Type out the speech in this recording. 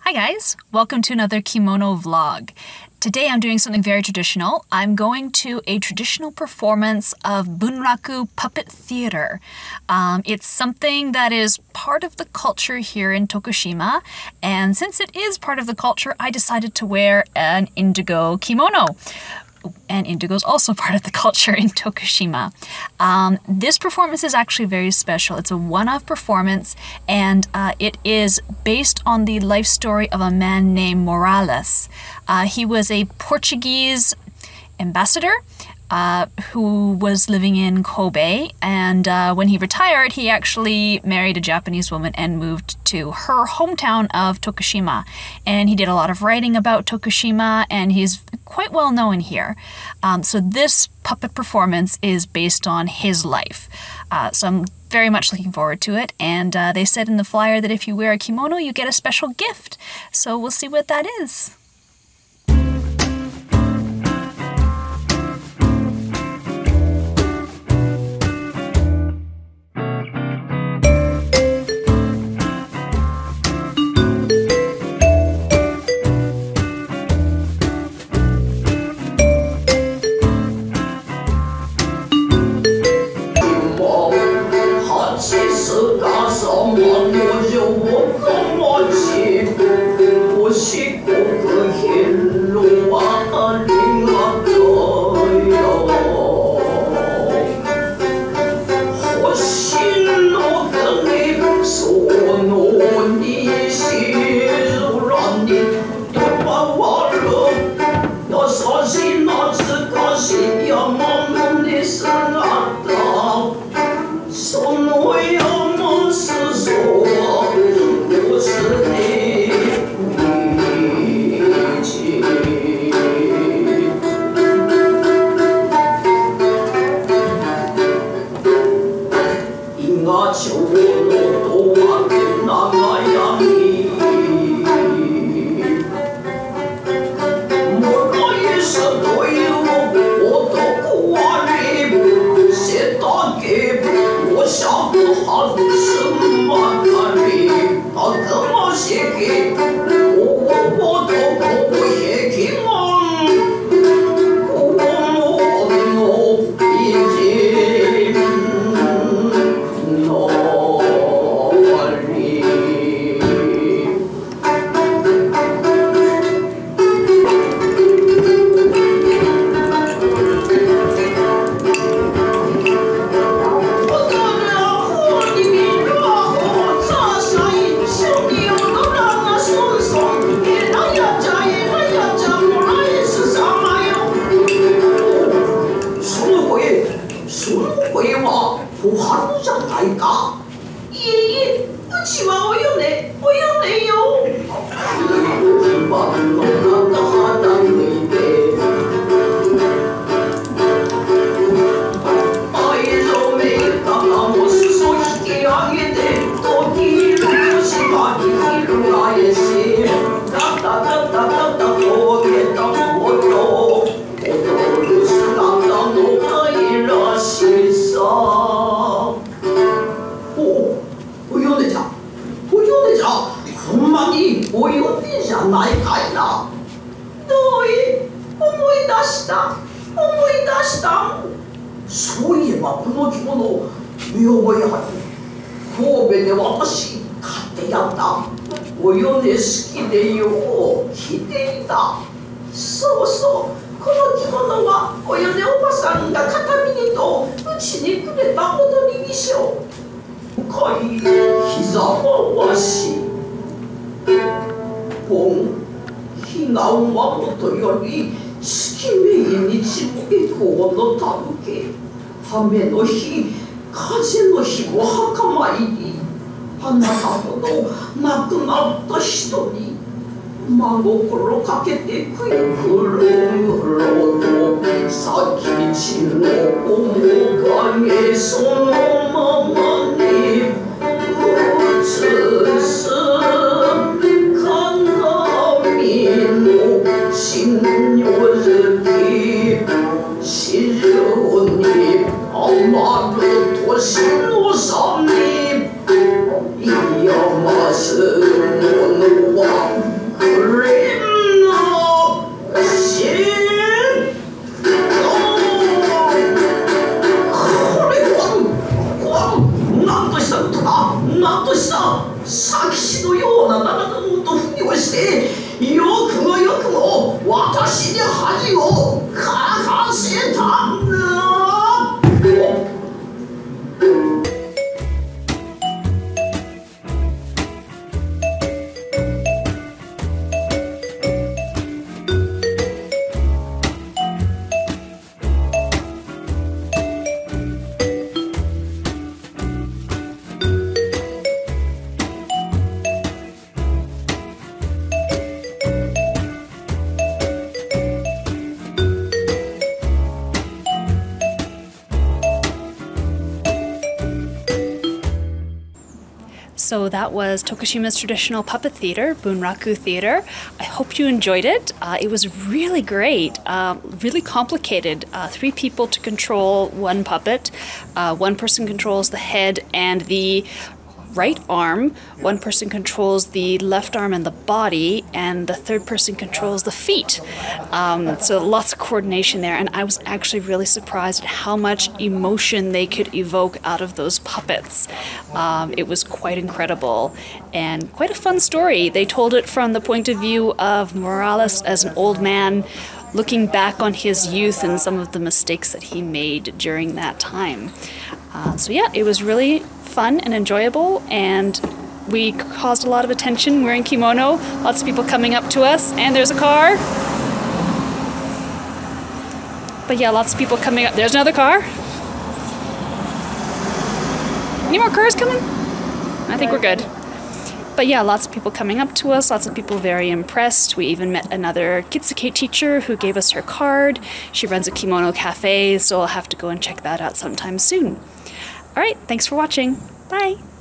Hi guys, welcome to another Kimono vlog. Today I'm doing something very traditional. I'm going to a traditional performance of bunraku puppet theater. It's something that is part of the culture here in Tokushima, and since it is part of the culture, I decided to wear an indigo kimono. And indigo is also part of the culture in Tokushima. This performance is actually very special. It's a one-off performance, and it is based on the life story of a man named Morales. He was a Portuguese ambassador who was living in Kobe, and when he retired, he actually married a Japanese woman and moved to her hometown of Tokushima. And he did a lot of writing about Tokushima, and he's quite well known here. So this puppet performance is based on his life. So I'm very much looking forward to it, and they said in the flyer that if you wear a kimono, you get a special gift. So we'll see what that is. Iya masuk 詐欺師のような七のとふりをしてよくも私に恥をかかせたんだ。 So that was Tokushima's traditional puppet theater, bunraku theater. I hope you enjoyed it. It was really great, really complicated. 3 people to control one puppet. One person controls the head and the right arm, one person controls the left arm and the body, and the third person controls the feet. So lots of coordination there, and I was actually really surprised at how much emotion they could evoke out of those puppets. It was quite incredible and quite a fun story. They told it from the point of view of Morales as an old man looking back on his youth and some of the mistakes that he made during that time. So yeah, it was really fun and enjoyable, and we caused a lot of attention wearing kimono. Lots of people coming up to us, and there's a car. But yeah, lots of people coming up. There's another car. Any more cars coming? I think we're good. But yeah, lots of people coming up to us, lots of people very impressed. We even met another Kitsuke teacher who gave us her card. She runs a kimono cafe, so I'll have to go and check that out sometime soon. All right, thanks for watching. Bye.